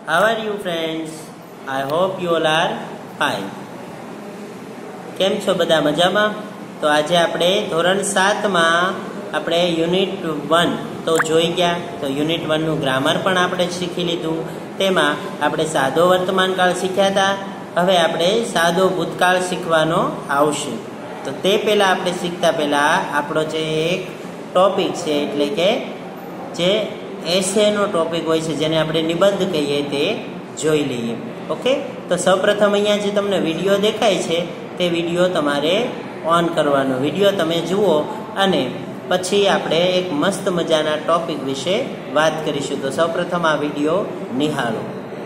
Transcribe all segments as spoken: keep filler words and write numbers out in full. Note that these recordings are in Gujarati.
How are you friends? I hope you all are fine. કેમ છો બધા મજામાં? તો આજે આપણે ધોરણ સાતમાં આપણે યુનિટ વન તો જોઈ ગયા. તો યુનિટ વનનું ગ્રામર પણ આપણે શીખી લીધું. તેમાં આપણે સાદો વર્તમાનકાળ શીખ્યા હતા. હવે આપણે સાદો ભૂતકાળ શીખવાનો આવશે. તો તે પહેલાં આપણે શીખતા પહેલાં આપણો જે એક ટોપિક છે એટલે કે જે એસેનો ટોપિક હોય છે જેને આપણે નિબંધ કહીએ તે જોઈ લઈએ. ઓકે, તો સૌપ્રથમ અહીંયા જે તમને વિડીયો દેખાય છે તે વિડીયો તમારે ઓન કરવાનો. વિડીયો તમે જુઓ અને પછી આપણે એક મસ્ત મજાના ટોપિક વિશે વાત કરીશું. તો સૌપ્રથમ આ વિડીયો નિહાળો.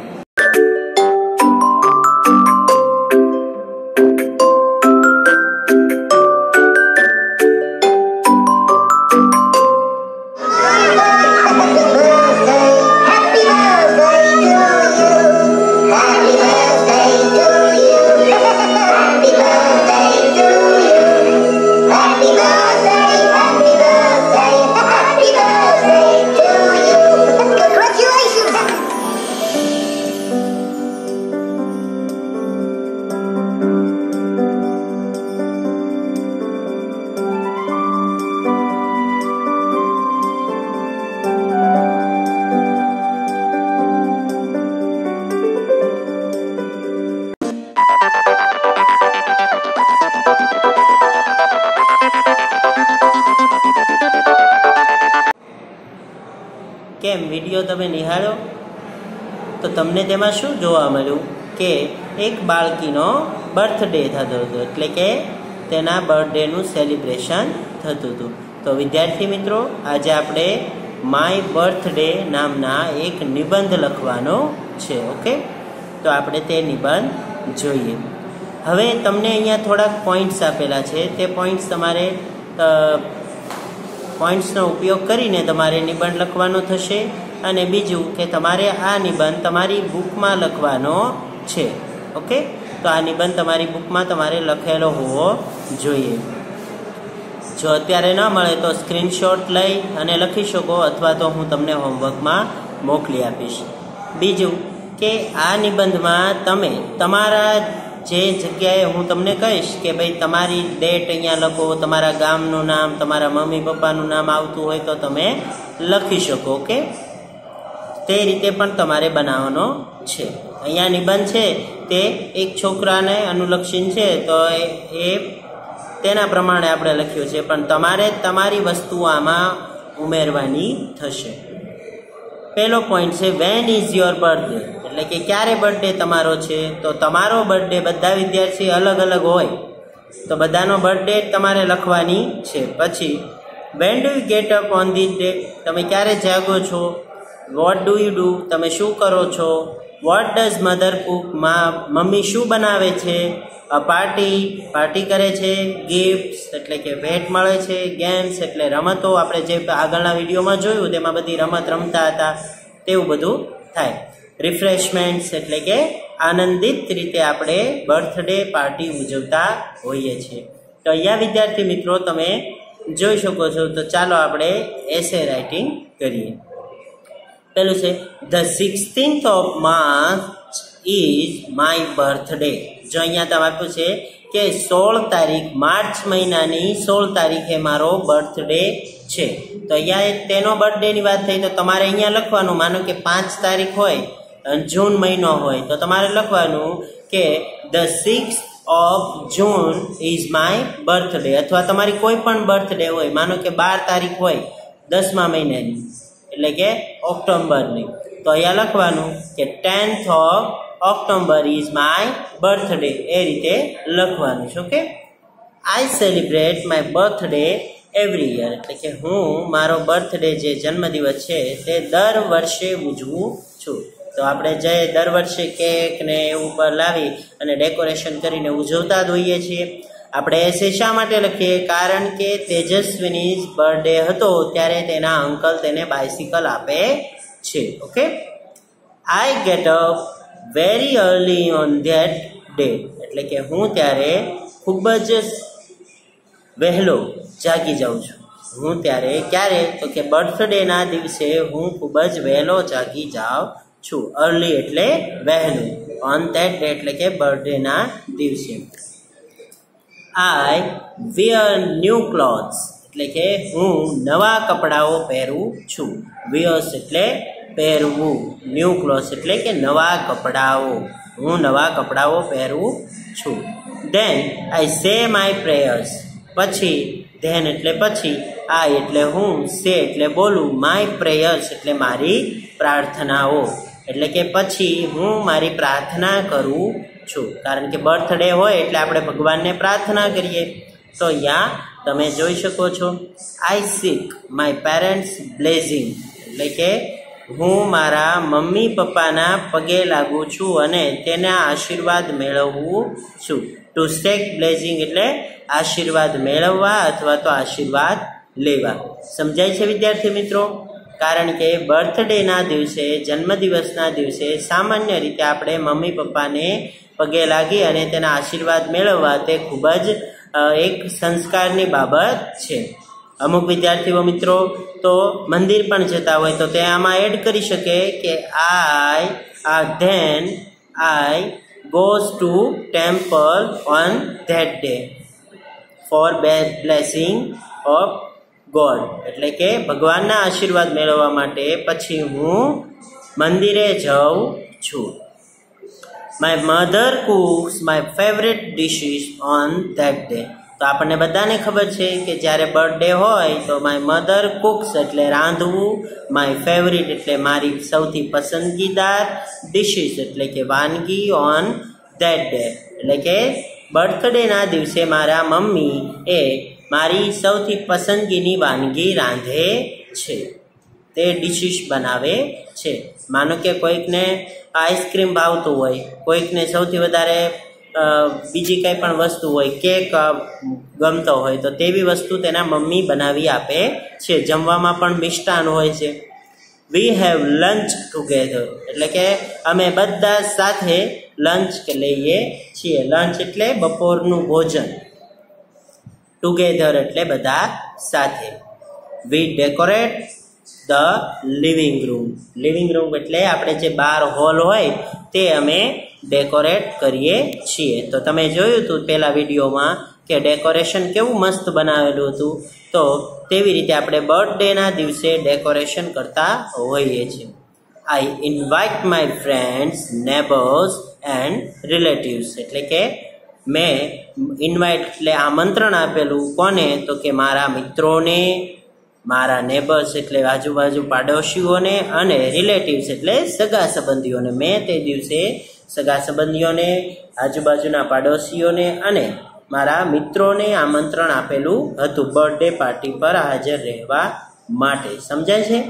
કેમ વિડીયો તમે નિહાળો તો તમને તેમાં શું જોવા મળ્યું કે એક બાળકીનો બર્થડે થતો હતો, એટલે કે તેના બર્થડેનું સેલિબ્રેશન થતું હતું. તો વિદ્યાર્થી મિત્રો, આજે આપણે માય બર્થડે નામના એક નિબંધ લખવાનો છે. ઓકે, તો આપણે તે નિબંધ જોઈએ. હવે તમને અહીંયા થોડાક પોઈન્ટ્સ આપેલા છે. તે પોઈન્ટ્સ તમારે પોઈન્ટ્સનો ઉપયોગ કરીને તમારે નિબંધ લખવાનો થશે. અને બીજું કે તમારે આ નિબંધ તમારી બુકમાં લખવાનો છે. ઓકે, તો આ નિબંધ તમારી બુકમાં તમારે લખેલો હોવો જોઈએ. જો અત્યારે ન મળે તો સ્ક્રીનશોટ લઈ અને લખી શકો, અથવા તો હું તમને હોમવર્કમાં મોકલી આપીશ. બીજું કે આ નિબંધમાં તમે તમારા જે જગ્યાએ હું તમને કહીશ કે ભાઈ તમારી ડેટ અહીંયા લખો, તમારા ગામનું નામ, તમારા મમ્મી પપ્પાનું નામ આવતું હોય તો તમે લખી શકો. ઓકે, તે રીતે પણ તમારે બનાવવાનો છે. અહીંયા નિબંધ છે તે એક છોકરાને અનુલક્ષીને છે, તો એ તેના પ્રમાણે આપણે લખ્યું છે, પણ તમારે તમારી વસ્તુઓ આમાં ઉમેરવાની થશે. પહેલો પોઈન્ટ છે વેન ઇઝ યોર બર્થડે, એટલે કે ક્યારે બર્થડે તમારો છે. તો તમારો બર્થડે બધા વિદ્યાર્થી અલગ અલગ હોય, તો બધાનો બર્થડે તમારે લખવાની છે. પછી when do you get up on this day, તમે ક્યારે જાગો છો. વોટ ડુ યુ ડુ, તમે શું કરો છો. વોટ ડઝ મધર કુક, માં મમ્મી શું બનાવે છે. અ પાર્ટી, પાર્ટી કરે છે. ગિફ્ટ્સ એટલે કે ભેટ મળે છે. ગેમ્સ એટલે રમતો, આપણે જે આગળના વિડીયોમાં જોયું તેમાં બધી રમત રમતા હતા તેવું બધું થાય. રિફ્રેશમેન્ટ્સ એટલે કે આનંદિત રીતે આપણે બર્થડે પાર્ટી ઉજવતા હોઈએ છીએ. તો અહીંયા વિદ્યાર્થી મિત્રો તમે જોઈ શકો છો. તો ચાલો આપણે એસે રાઇટિંગ કરીએ. પેલું છે the sixteenth of March is my birthday. જો અહીંયા તમે આપ્યું છે કે સોળ તારીખ, માર્ચ મહિનાની સોળ તારીખે મારો બર્થડે છે. તો અહીંયા તેનો બર્થડેની વાત થઈ તો તમારે અહીંયા લખવાનું. માનો કે પાંચ તારીખ હોય, જૂન મહિનો હોય, તો તમારે લખવાનું કે the six of June is my birthday. અથવા તમારી કોઈ પણ બર્થડે હોય, માનો કે બાર તારીખ હોય દસમા મહિનાની, એટલે કે ઓક્ટોબરની, તો અહીંયા લખવાનું કે tenth of October is my birthday. એ રીતે લખવાનું છે. Okay, I celebrate my birthday every year, એટલે કે હું મારો બર્થડે જે જન્મદિવસ છે તે દર વર્ષે ઉજવું છું. તો આપણે જે દર વર્ષે કેક ને એવું પર લાવી અને ડેકોરેશન કરીને ઉજવતા જ હોઈએ છીએ. આપણે એસે શા માટે લખીએ? કારણ કે તેજસ્વીની બર્થડે હતો ત્યારે તેના અંકલ તેને બાઇસિકલ આપે છે. Okay, I get up very early on that day, એટલે કે હું ત્યારે ખૂબ જ વહેલો જાગી જાઉં છું. હું ત્યારે ક્યારે? તો કે બર્થડેના દિવસે હું ખૂબ જ વહેલો જાગી જાઉં છું. અર્લી એટલે વહેલું. ઓન ધેટ ડે એટલે કે બર્થડેના દિવસે. આઈ વેર ન્યૂ ક્લોથ્સ એટલે કે હું નવા કપડાઓ પહેરું છું. વિયર્સ એટલે પહેરવું, ન્યૂ ક્લોથ્સ એટલે કે નવા કપડાઓ, હું નવા કપડાઓ પહેરું છું. ધેન આઈ સે માય પ્રેયર્સ પછી, ધેન એટલે પછી, આઈ એટલે હું, સે એટલે બોલું, માય પ્રેયર્સ એટલે મારી પ્રાર્થનાઓ, એટલે કે પછી હું મારી પ્રાર્થના કરું છું. કારણ કે બર્થડે હોય એટલે આપણે ભગવાનને પ્રાર્થના કરીએ. તો અહીંયા તમે જોઈ શકો છો, I seek my parents blessing એટલે કે હું મારા મમ્મી પપ્પાના પગે લાગુ છું અને તેના આશીર્વાદ મેળવવું છું. ટુ સેક બ્લેસિંગ એટલે આશીર્વાદ મેળવવા અથવા તો આશીર્વાદ લેવા. સમજાય છે વિદ્યાર્થી મિત્રો? કારણ કે બર્થડેના દિવસે, જન્મદિવસના દિવસે સામાન્ય રીતે આપણે મમ્મી પપ્પાને પગે લાગી અને તેના આશીર્વાદ મેળવવા તે ખૂબ જ એક સંસ્કારની બાબત છે. અમુક વિદ્યાર્થીઓ મિત્રો તો મંદિર પણ જતા હોય તો તે આમાં એડ કરી શકે કે I ah then I goes to temple on that day for blessing of God એટલે કે ભગવાનના આશીર્વાદ મેળવવા માટે પછી હું મંદિરે જાઉં છું. My mother cooks my favourite dishes on that day. તો આપણને બધાને ખબર છે કે જ્યારે બર્થડે હોય તો માય મધર કુક્સ એટલે રાંધવું, માય ફેવરિટ એટલે મારી સૌથી પસંદગીદાર, ડિશિસ એટલે કે વાનગી, ઓન ધેટ ડે એટલે કે બર્થડેના દિવસે મારા મમ્મી એ મારી સૌથી પસંદગીની વાનગી રાંધે છે, તે ડિશિસ બનાવે છે. માનો કે કોઈકને આઈસ્ક્રીમ ભાવતું હોય, કોઈકને સૌથી વધારે બીજી કંઈ પણ વસ્તુ હોય, કેક ગમતો હોય તો તેવી વસ્તુ તેના મમ્મી બનાવી આપે છે. જમવામાં પણ મિષ્ટાન હોય છે. વી હેવ લંચ ટુગેધર એટલે કે અમે બધા સાથે લંચ લઈએ છીએ. લંચ એટલે બપોરનું ભોજન, ટુગેધર એટલે બધા સાથે. We decorate the living room. Living room એટલે આપણે જે બાર હોલ હોય તે અમે ડેકોરેટ કરીએ છીએ. તો તમે જોયું હતું પહેલા વિડીયોમાં કે ડેકોરેશન કેવું મસ્ત બનાવેલું હતું. તો તેવી રીતે આપણે બર્થડેના દિવસે ડેકોરેશન કરતા હોઈએ છીએ. I invite my friends, neighbours and relatives એટલે કે મેં ઇન્વાઇટ એટલે આમંત્રણ આપેલું કોને? તો કે મારા મિત્રોને, મારા નેબર્સ એટલે આજુબાજુ પાડોશીઓને, અને રિલેટિવ્સ એટલે સગા સંબંધીઓને. મેં તે દિવસે સગા સંબંધીઓને, આજુબાજુના પાડોશીઓને અને મારા મિત્રોને આમંત્રણ આપેલું હતું બર્થડે પાર્ટી પર હાજર રહેવા માટે. સમજાય છે?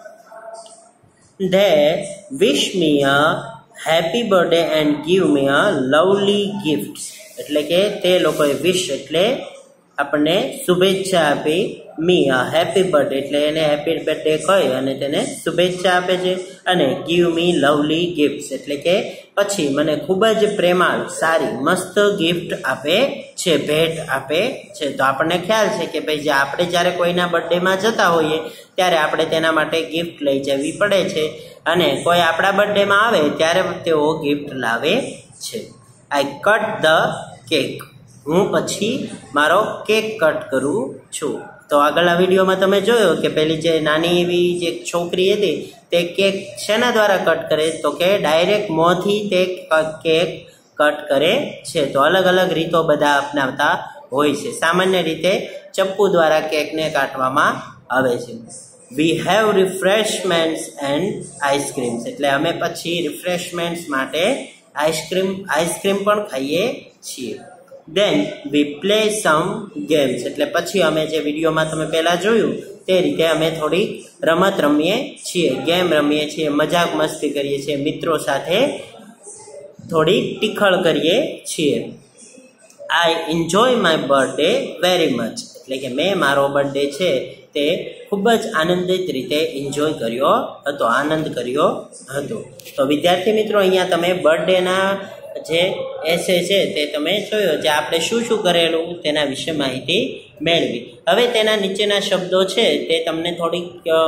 They wish me a happy birthday and give me a lovely gifts એટલે કે તે લોકોએ વિશ એટલે આપણને શુભેચ્છા આપી, મી અ હેપી બર્થડે એટલે એને હેપી બર્થડે કહી અને તેને શુભેચ્છા આપે છે, અને ગીવ મી લવલી ગિફ્ટ્સ એટલે કે પછી મને ખૂબ જ પ્રેમાળ, સારી, મસ્ત ગિફ્ટ આપે છે, ભેટ આપે છે. તો આપણને ખ્યાલ છે કે ભાઈ જે આપણે જ્યારે કોઈના બર્થડેમાં જતા હોઈએ ત્યારે આપણે તેના માટે ગિફ્ટ લઈ જવી પડે છે, અને કોઈ આપણા બર્થડેમાં આવે ત્યારે તેઓ ગિફ્ટ લાવે છે. આઈ કટ ધ કેક હું પછી મારો કેક કટ કરું છું. તો આગળના વિડીયોમાં તમે જોયો કે પેલી જે નાની એવી જે છોકરી હતી તે કેક શેના દ્વારા કટ કરે? તો કે ડાયરેક્ટ મોંથી તે કેક કટ કરે છે. તો અલગ અલગ રીતો બધા અપનાવતા હોય છે. સામાન્ય રીતે ચપ્પુ દ્વારા કેકને કાટવામાં આવે છે. We have refreshments and ice creams એટલે અમે પછી રિફ્રેશમેન્ટ્સ માટે આઈસ્ક્રીમ આઈસ્ક્રીમ પણ ખાઈએ છીએ. દેન વી પ્લે સમ ગેમ્સ એટલે પછી અમે જે વિડીયોમાં તમે પહેલાં જોયું તે રીતે અમે થોડી રમત રમીએ છીએ, ગેમ રમીએ છીએ, મજાક મસ્તી કરીએ છીએ, મિત્રો સાથે થોડી ટીખળ કરીએ છીએ. I enjoy my birthday very much એટલે કે મેં મારો બર્થડે છે તે ખૂબ જ આનંદિત રીતે એન્જોય કર્યો હતો, આનંદ કર્યો હતો. તો વિદ્યાર્થી મિત્રો અહીંયા તમે બર્થડેના જે એસે છે તે તમે જોયો, જે આપણે શું શું કરેલું તેના વિશે માહિતી મેળવી. હવે તેના નીચેના શબ્દો છે તે તમને થોડીક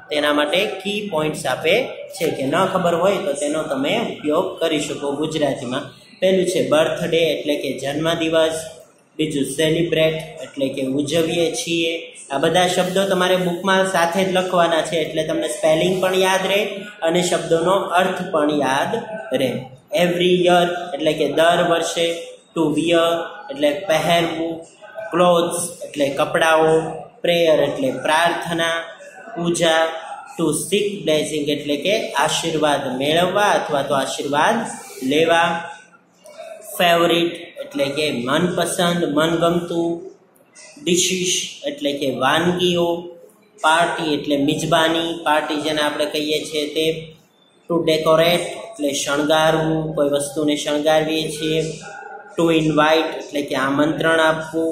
તેના માટે કી પોઈન્ટ્સ આપે છે કે ન ખબર હોય તો તેનો તમે ઉપયોગ કરી શકો ગુજરાતીમાં. પહેલું છે બર્થડે એટલે કે જન્મદિવસ, બીજું સેલિબ્રેટ એટલે કે ઉજવીએ છીએ. આ બધા શબ્દો તમારે બુકમાં સાથે જ લખવાના છે એટલે તમને સ્પેલિંગ પણ યાદ રહે અને શબ્દોનો અર્થ પણ યાદ રહે. એવરી યર એટલે કે દર વર્ષે, ટુ વિયર એટલે પહેરવું, ક્લોથ્સ એટલે કપડાઓ, પ્રેયર એટલે પ્રાર્થના, પૂજા, ટુ સીક બ્લેસિંગ એટલે કે આશીર્વાદ મેળવવા અથવા તો આશીર્વાદ લેવા, ફેવરિટ એટલે કે મનપસંદ મનગમતું, ડિશિશ એટલે કે વાનગીઓ, પાર્ટી એટલે મિજબાની પાર્ટી જેને આપણે કહીએ છીએ તે, ટુ ડેકોરેટ એટલે શણગારવું કોઈ વસ્તુને શણગારવીએ છીએ, ટુ ઇન્વાઇટ એટલે કે આમંત્રણ આપવું,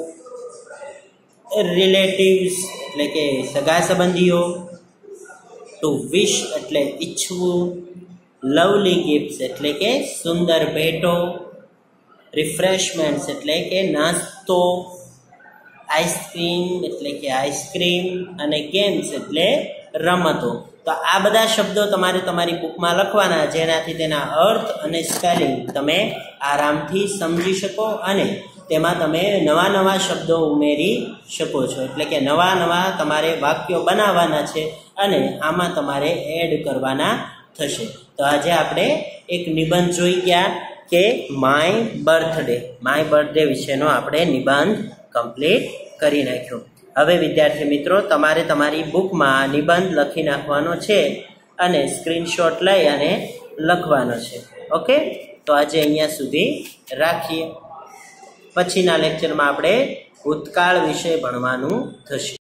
રિલેટિવ્સ એટલે કે સગા સંબંધીઓ, ટુ વિશ એટલે ઈચ્છવું, લવલી ગિફ્ટ્સ એટલે કે સુંદર ભેટો, રિફ્રેશમેન્ટ્સ એટલે કે નાસ્તો, આઈસ્ક્રીમ એટલે કે આઈસ્ક્રીમ અને ગેમ્સ એટલે રમતો. તો આ બધા શબ્દો તમારે તમારી બુકમાં લખવાના જેનાથી તેના અર્થ અને સ્પેલિંગ તમે આરામથી સમજી શકો અને તેમાં તમે નવા નવા શબ્દો ઉમેરી શકો છો. એટલે કે નવા નવા તમારે વાક્યો બનાવવાના છે અને આમાં તમારે એડ કરવાના થશે. તો આજે આપણે એક નિબંધ જોઈ ગયા કે માય બર્થડે માય બર્થડે વિશેનો આપણે નિબંધ કમ્પ્લીટ કરી નાખ્યો. હવે વિદ્યાર્થી મિત્રો તમારે તમારી બુકમાં નિબંધ લખી નાખવાનો છે અને સ્ક્રીનશોટ લઈ અને લખવાનો છે. ઓકે, તો આજે અહીંયા સુધી રાખીએ. પછીના લેક્ચરમાં આપણે ભૂતકાળ વિશે ભણવાનું થશે.